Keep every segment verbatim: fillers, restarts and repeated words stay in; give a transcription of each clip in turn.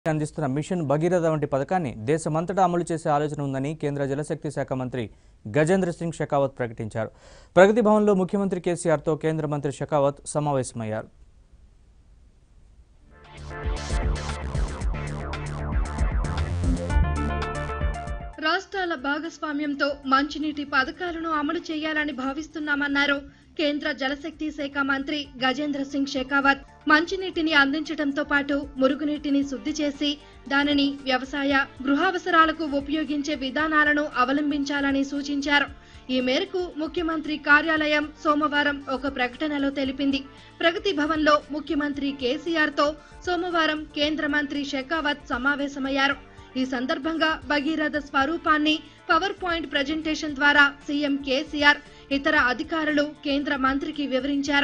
అందిస్తున్న మిషన్ భగీరథ వంటి పథకాన్ని దేశమంతటా అమలు చేసే ఆలోచన ఉందని కేంద్ర జలశక్తి శాఖ మంత్రి గజేంద్ర సింగ్ షెకావత్ ప్రకటించారు. ప్రగతి భవన్లో ముఖ్యమంత్రి కేసీఆర్ తో కేంద్ర మంత్రి షెకావత్ సమావేశమయ్యారు. రాష్ట్రాల భాగస్వామ్యంతో మంచినీటి పథకాలను అమలు చేయాలని భావిస్తున్నామన్నారు కేంద్ర జలశక్తి శాఖ మంత్రి గజేంద్ర సింగ్ షెకావత్. మంచినీటిని అందించడంతో పాటు మురుగునీటిని శుద్ధి చేసి దానిని వ్యవసాయ, గృహావసరాలకు ఉపయోగించే విధానాలను అవలంబించాలని సూచించారు. ఈ మేరకు ముఖ్యమంత్రి కార్యాలయం సోమవారం ఒక ప్రకటనలో తెలిపింది. ప్రగతి భవన్లో ముఖ్యమంత్రి కేసీఆర్ తో సోమవారం కేంద్ర మంత్రి షెకావత్ సమావేశమయ్యారు. ఈ సందర్భంగా భగీరథ స్వరూపాన్ని పవర్ పాయింట్ ప్రెజెంటేషన్ ద్వారా సీఎం కేసీఆర్, ఇతర అధికారులు కేంద్ర మంత్రికి వివరించారు.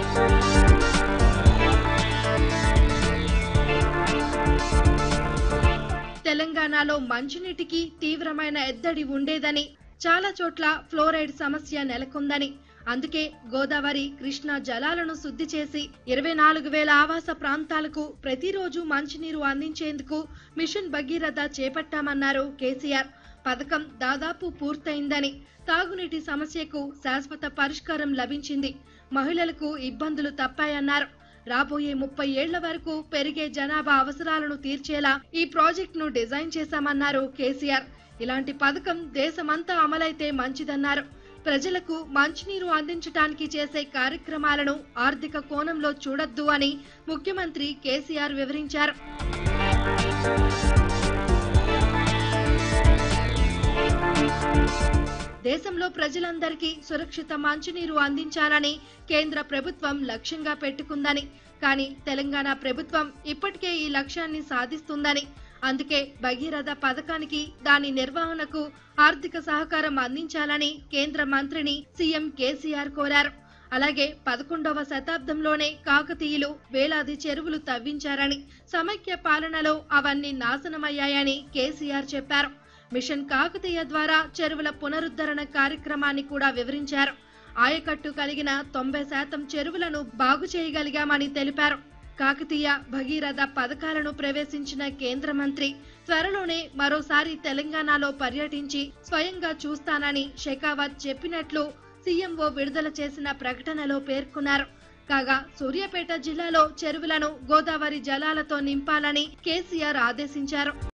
తెలంగాణలో మంచినీటికి తీవ్రమైన ఎద్దడి ఉండేదని, చాలా చోట్ల ఫ్లోరైడ్ సమస్య నెలకొందని, అందుకే గోదావరి, కృష్ణా జలాలను శుద్ధి చేసి ఇరవై నాలుగు వేల ఆవాస ప్రాంతాలకు ప్రతిరోజు మంచినీరు అందించేందుకు మిషన్ భగీరథ చేపట్టామన్నారు కేసీఆర్. పథకం దాదాపు పూర్తయిందని, తాగునీటి సమస్యకు శాశ్వత పరిష్కారం లభించింది, మహిళలకు ఇబ్బందులు తప్పాయన్నారు. రాబోయే ముప్పై ఏళ్ల వరకు పెరిగే జనాభా అవసరాలను తీర్చేలా ఈ ప్రాజెక్టును డిజైన్ చేశామన్నారు కేసీఆర్. ఇలాంటి పథకం దేశమంతా అమలైతే మంచిదన్నారు. ప్రజలకు మంచినీరు అందించడానికి చేసే కార్యక్రమాలను ఆర్థిక కోణంలో చూడొద్దు అని ముఖ్యమంత్రి కేసీఆర్ వివరించారు. దేశంలో ప్రజలందరికీ సురక్షిత మంచినీరు అందించాలని కేంద్ర ప్రభుత్వం లక్ష్యంగా పెట్టుకుందని, కానీ తెలంగాణ ప్రభుత్వం ఇప్పటికే ఈ లక్ష్యాన్ని సాధిస్తుందని, అందుకే భగీరథ పథకానికి, దాని నిర్వహణకు ఆర్థిక సహకారం అందించాలని కేంద్ర మంత్రిని సీఎం కేసీఆర్ కోరారు. అలాగే పదకొండవ శతాబ్దంలోనే కాకతీయులు వేలాది చెరువులు తవ్వించారని, సమైక్య పాలనలో అవన్నీ నాశనమయ్యాయని కేసీఆర్ చెప్పారు. మిషన్ కాకతీయ ద్వారా చెరువుల పునరుద్ధరణ కార్యక్రమాన్ని కూడా వివరించారు. ఆయకట్టు కలిగిన తొంభై శాతం చెరువులను బాగు చేయగలిగామని తెలిపారు. కాకతీయ, భగీరథ పథకాలను ప్రవేశించిన కేంద్ర మంత్రి త్వరలోనే మరోసారి తెలంగాణలో పర్యటించి స్వయంగా చూస్తానని షెకావత్ చెప్పినట్లు సీఎంఓ విడుదల చేసిన ప్రకటనలో పేర్కొన్నారు. కాగా సూర్యాపేట జిల్లాలో చెరువులను గోదావరి జలాలతో నింపాలని కేసీఆర్ ఆదేశించారు.